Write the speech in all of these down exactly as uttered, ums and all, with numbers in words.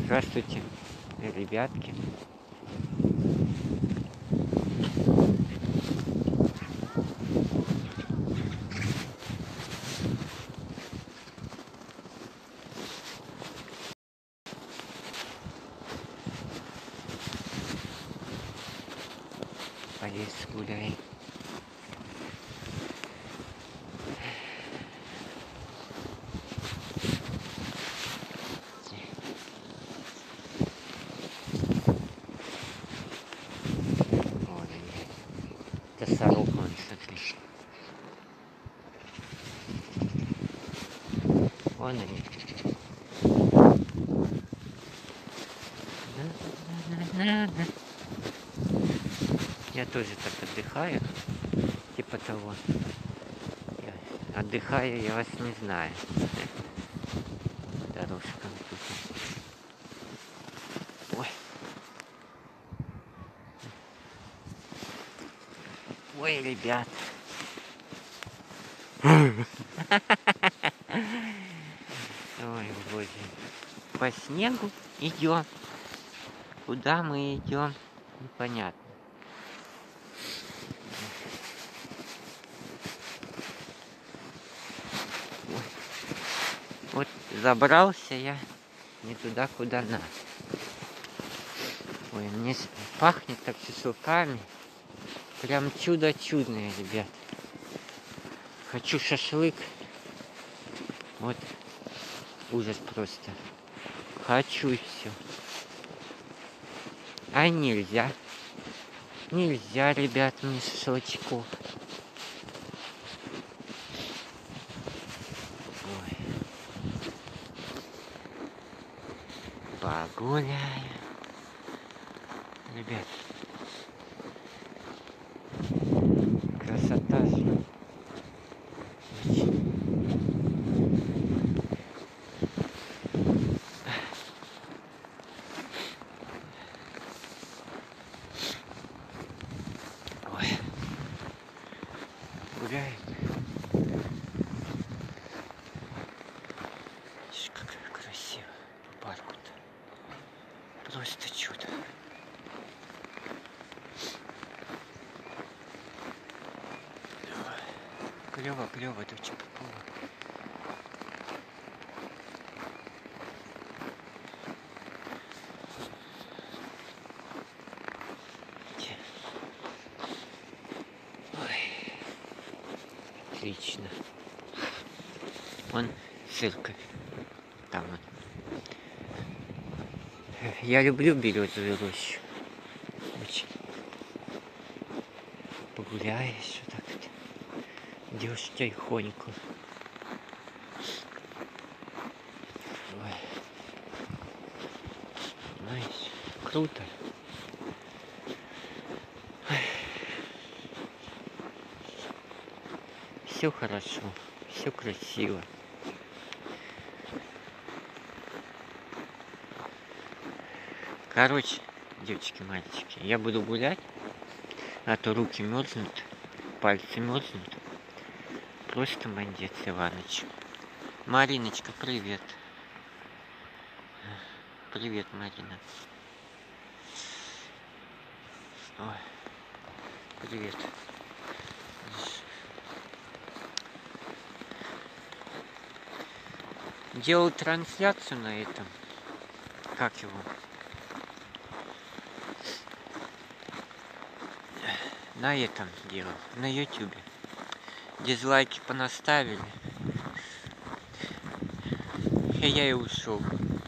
Здравствуйте, ребятки. По лесу гуляем. Вот они. Это сорока, он, смотри. Вон они. Я тоже так отдыхаю, типа того. Я отдыхаю, я вас не знаю. Дорожка тут. Ой. Ой, ребят. Ой, боже. По снегу идем. Куда мы идем? Непонятно. Ой. Вот забрался я не туда, куда надо. Ой, мне пахнет так шашлыками. Прям чудо чудное, ребят. Хочу шашлык. Вот ужас просто. Хочу и все. А нельзя. Нельзя, ребят, мне шашлычков. Ой. Погуляю. Ребят. Красота же. Ой. Гуляем. Как красиво по парку-то. Просто чудо. Клево, клево, дочка. Ой. Отлично. Вон церковь. Там вот. Я люблю березовую рощу. Очень. Погуляешь вот так вот. Идешь тихонько. Ой. Знаешь, круто. Все хорошо, все красиво. Короче, девочки, мальчики, я буду гулять, а то руки мерзнут, пальцы мерзнут. Просто молодец, Иваныч. Мариночка, привет. Привет, Марина. Ой, привет. Делал трансляцию на этом. Как его? На этом делал. На ютубе. Дизлайки понаставили. И я и ушел.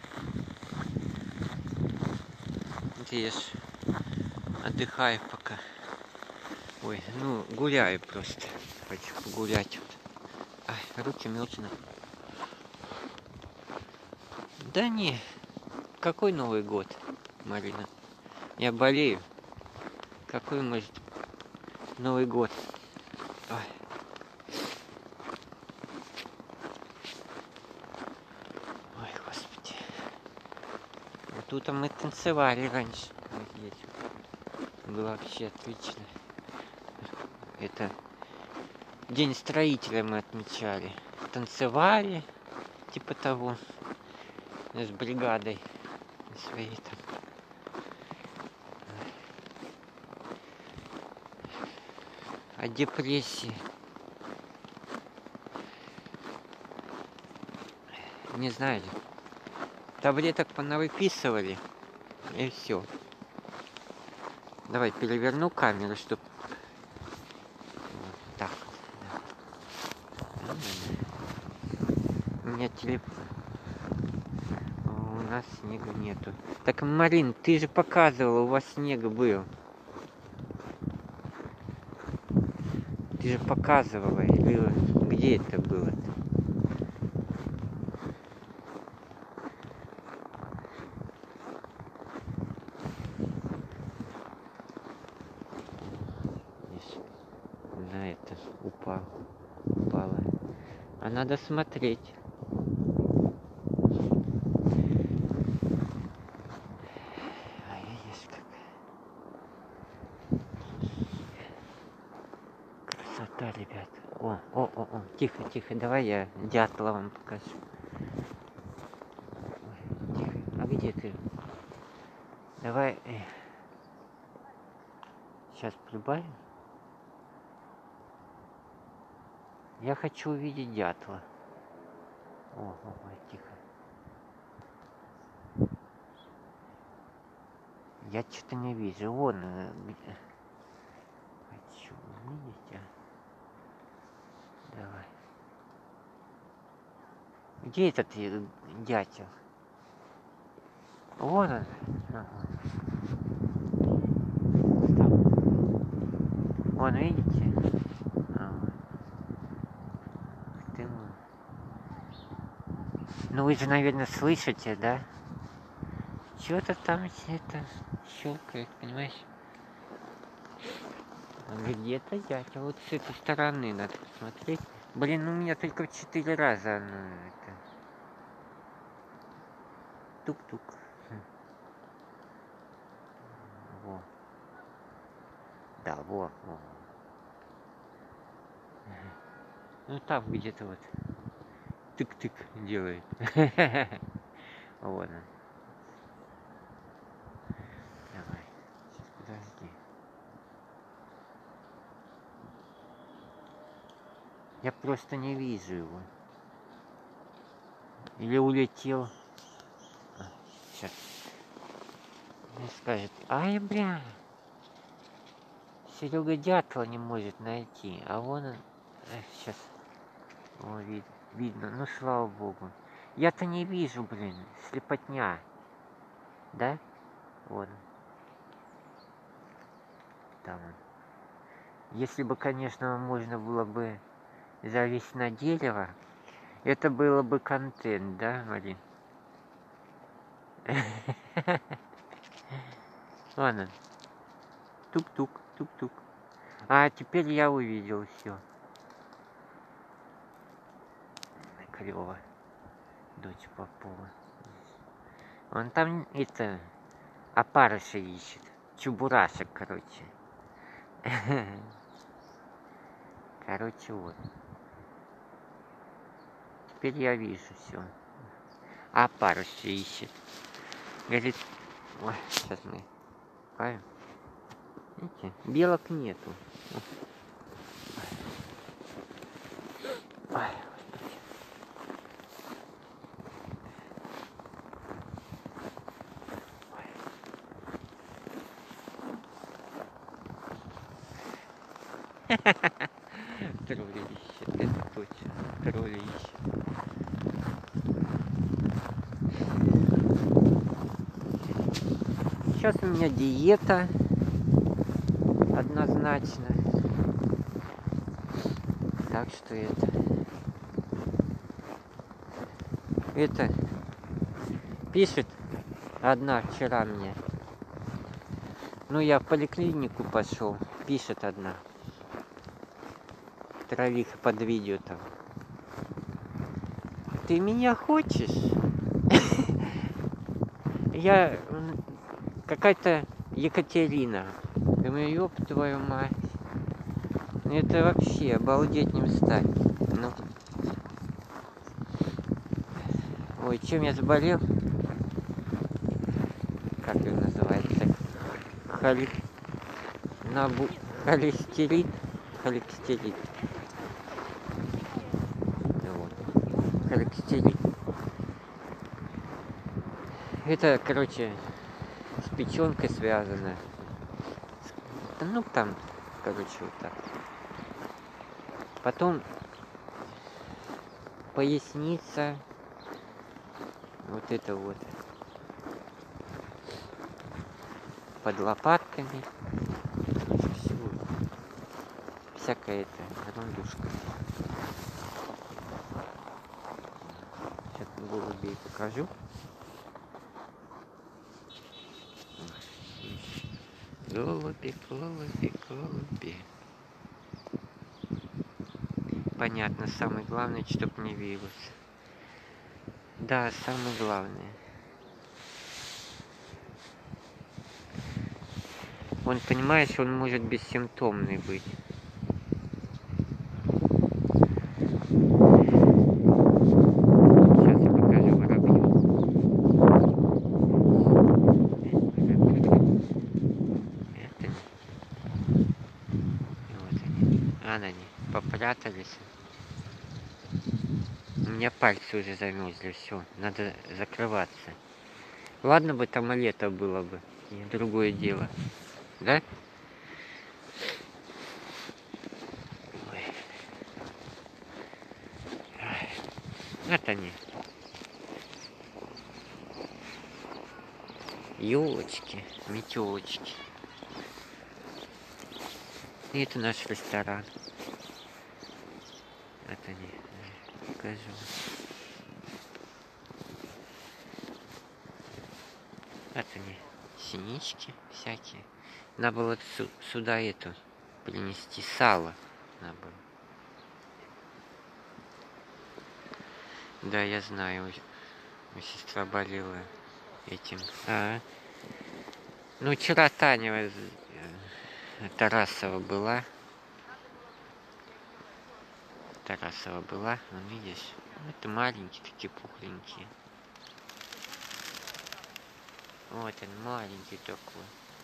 Я ж отдыхаю пока. Ой, ну гуляю просто. Хочу погулять. Ай, руки мерзнут. Да не, какой Новый год, Марина? Я болею. Какой может Новый год? Ой. Ой, господи. Вот тут мы танцевали раньше. Вот здесь. Было вообще отлично. Это День строителя мы отмечали. Танцевали, типа того. С бригадой свои там. О депрессии. Не знаю. Таблеток понавыписывали. И все. Давай переверну камеру, чтобы... Вот так. Да. У меня телефон. У нас снега нету. Так, Марин, ты же показывала, у вас снег был. Ты же показывала. Или где это было-то? На это упал, упала. А надо смотреть. Ай-яй-яй, как красота, ребят. О, о, о, о, тихо, тихо, давай я дятла вам покажу. Ой, тихо. А где ты? Давай. Сейчас прибавим. Я хочу увидеть дятла. О, о, о, тихо. Я что-то не вижу. Вон. Где? Хочу увидеть. А? Давай. Где этот дятел? Вон он. Ага. Там. Вон, видите? Ага. Ты... Ну вы же, наверное, слышите, да? Что-то там это щелкает, понимаешь? Где-то дятел. Вот с этой стороны надо посмотреть. Блин, у меня только в четыре раза оно это. Тук-тук. Во. Да, во, во. Ну там где-то вот. Тык-тык делает. Вот он. Давай. Сейчас, подожди. Я просто не вижу его. Или улетел. А, сейчас. Мне скажет, ай, бля. Серега дятла не может найти. А вон он. Эх, сейчас. О, вид, видно. Ну, слава богу. Я-то не вижу, блин. Слепотня. Да? Вот. Там он. Если бы, конечно, можно было бы залезть на дерево, это было бы контент, да, Марин? Ладно. Тук-тук, тук-тук. А теперь я увидел все. Клево. Дочь Попова. Он там это опарыша ищет. Чебурашек, короче. Короче, вот. Теперь я вижу все. Опарыша ищет. Говорит, ой, сейчас мы паем. Видите, белок нету. Ой, троллище, это точно, троллище. Сейчас у меня диета однозначно. Так что это... Это... Пишет одна вчера мне. Ну, я в поликлинику пошел. Пишет одна. Травиха под видео там. Ты меня хочешь? Я какая-то Екатерина. Думаю, ёб твою мать. Это вообще обалдеть не встать. Ну. Ой, чем я заболел? как ее называется, Холи... Набу... холестерин, холестерин, вот, холестерин. Это, короче, с печенкой связано. Ну, там, короче, вот так. Потом поясница. Вот это вот. Под лопатками. Все. Всякая это ерундушка. Сейчас голубей покажу. Голуби, голуби, голуби. Понятно, самое главное, чтоб не вирус. Да, самое главное. Он, понимаешь, он может бессимптомный быть. Сейчас я покажу воробью. Это не. Вот они. А, они попрятались. У меня пальцы уже замерзли, все, надо закрываться. Ладно бы там лето было бы, и другое дело, да? Ой. Вот они. Елочки, метелочки. И это наш ресторан. Вот они. Покажу. Вот они, синички всякие. Надо было сюда эту принести сало. Надо было. Да, я знаю. У сестра болела этим. А, ну, вчера Таня Тарасова была. Тарасова была, ну, видишь, это маленькие такие пухленькие. Вот он, маленький такой.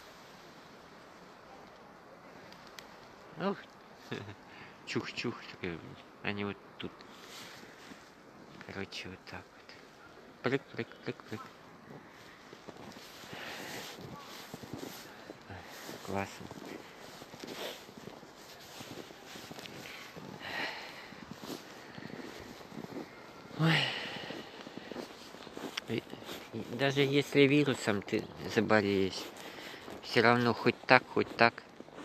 Ух, чух-чух, они вот тут. Короче, вот так вот. Прыг-прыг-прыг-прыг. Классно. Ой. Даже если вирусом ты заболеешь, все равно хоть так, хоть так.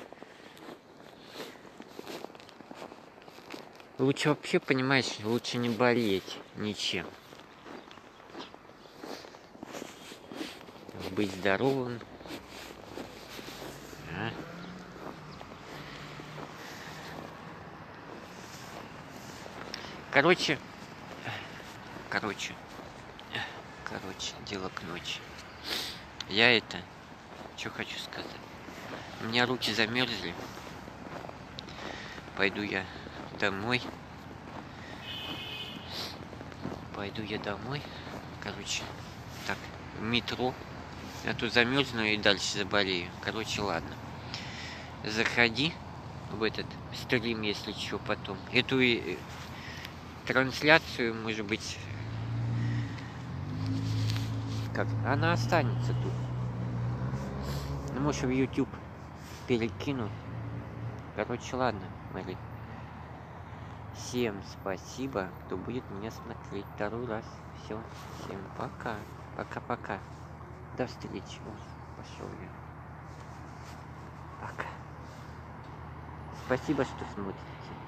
Лучше вообще, понимаешь, лучше не болеть ничем. Быть здоровым. А? Короче, короче, короче, дело к ночи. Я это, что хочу сказать. У меня руки замерзли. Пойду я домой. Пойду я домой. Короче, так, в метро. Я тут замерзну и дальше заболею. Короче, ладно. Заходи в этот стрим, если что, потом. Эту трансляцию, может быть, как она останется тут. Ну, может, в YouTube перекину. Короче, ладно, Мари. Всем спасибо, кто будет меня смотреть второй раз. Все, всем пока. Пока-пока. До встречи. Пошел я. Пока. Спасибо, что смотрите.